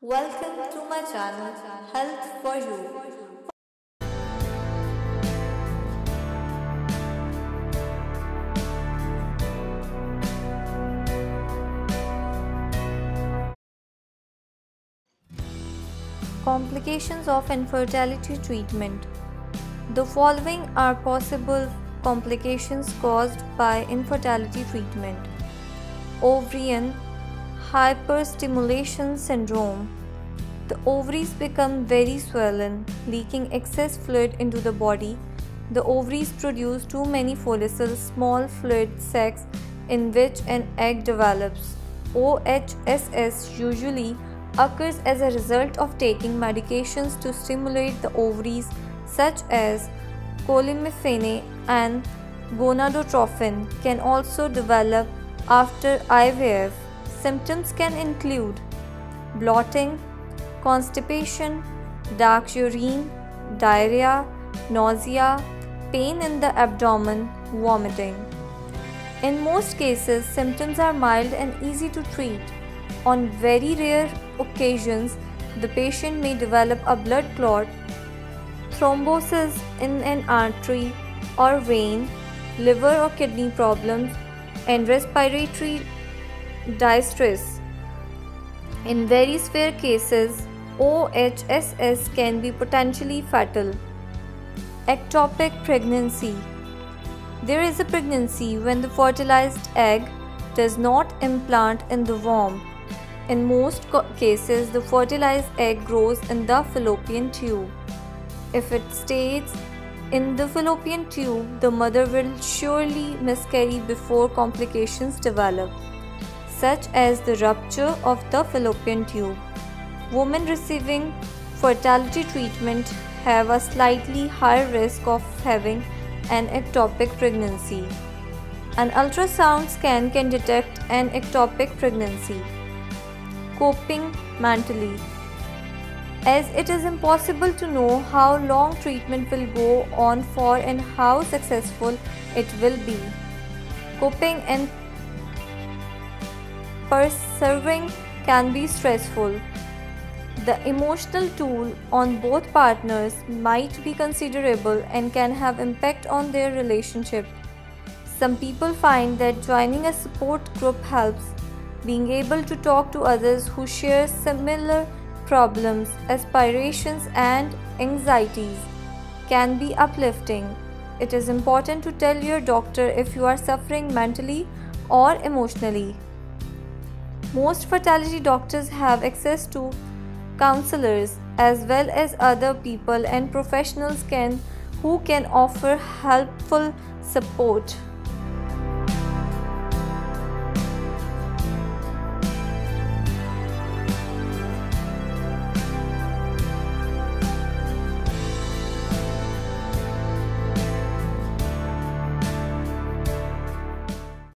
Welcome to my channel Health for You. Complications of infertility treatment. The following are possible complications caused by infertility treatment. Ovarian hyperstimulation syndrome. The ovaries become very swollen, leaking excess fluid into the body. The ovaries produce too many follicles, small fluid sacs in which an egg develops. OHSS usually occurs as a result of taking medications to stimulate the ovaries such as clomifene and gonadtrophins can also develop after IVF. Symptoms can include bloating, constipation, dark urine, diarrhea, nausea, pain in the abdomen, vomiting. In most cases, symptoms are mild and easy to treat. On very rare occasions, the patient may develop a blood clot, thrombosis in an artery or vein, liver or kidney problems, and respiratory distress. In very severe cases, OHSS can be potentially fatal. Ectopic pregnancy. There is a pregnancy when the fertilized egg does not implant in the womb. In most cases, the fertilized egg grows in the fallopian tube. If it stays in the fallopian tube, the mother will surely miscarry before complications develop, such as the rupture of the fallopian tube. Women receiving fertility treatment have a slightly higher risk of having an ectopic pregnancy. An ultrasound scan can detect an ectopic pregnancy. Coping mentally. As it is impossible to know how long treatment will go on for and how successful it will be, coping and persevering can be stressful. The emotional toll on both partners might be considerable and can have impact on their relationship. Some people find that joining a support group helps. Being able to talk to others who share similar problems, aspirations, and anxieties can be uplifting. It is important to tell your doctor if you are suffering mentally or emotionally. Most fertility doctors have access to counselors as well as other people and professionals who can offer helpful support.